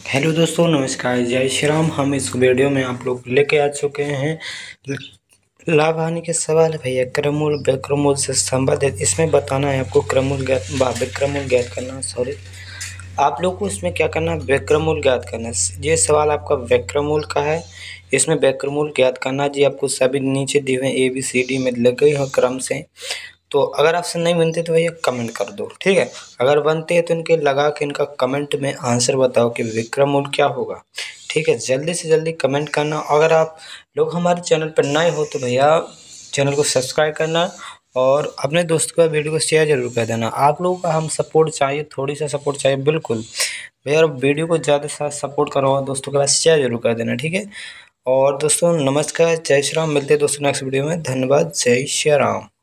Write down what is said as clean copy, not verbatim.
Hello दोस्तों, नमस्कार, जय श्री राम। हम इस वीडियो में आप लोग लेके आ चुके हैं लाभ हानि के सवाल है भैया। क्रममूल विक्रमूल से संबंधित इसमें बताना है आपको। क्रममूल ज्ञात विक्रमूल ज्ञात करना, सॉरी, आप लोग को इसमें क्या करना है, विक्रमूल ज्ञात करना है। ये सवाल आपका विक्रमूल का है। इसमें विक्रमूल ज्ञात करना जी आपको सभी नीचे दिए हुए ABCD में लगे हुए क्रम से। तो अगर ऑप्शन नहीं बनते तो भैया कमेंट कर दो, ठीक है। अगर बनते हैं तो इनके लगा के इनका कमेंट में आंसर बताओ कि विक्रमूल क्या होगा, ठीक है। जल्दी से जल्दी कमेंट करना। अगर आप लोग हमारे चैनल पर नए हो तो भैया चैनल को सब्सक्राइब करना और अपने दोस्तों का वीडियो को शेयर जरूर कर देना। आप लोगों का हम सपोर्ट चाहिए, थोड़ी सा सपोर्ट चाहिए, बिल्कुल भैया। वीडियो को ज़्यादा से ज़्यादा सपोर्ट करो और दोस्तों के पास शेयर जरूर कर देना, ठीक है। और दोस्तों नमस्कार, जय श्री राम। मिलते हैं दोस्तों नेक्स्ट वीडियो में। धन्यवाद, जय श्री राम।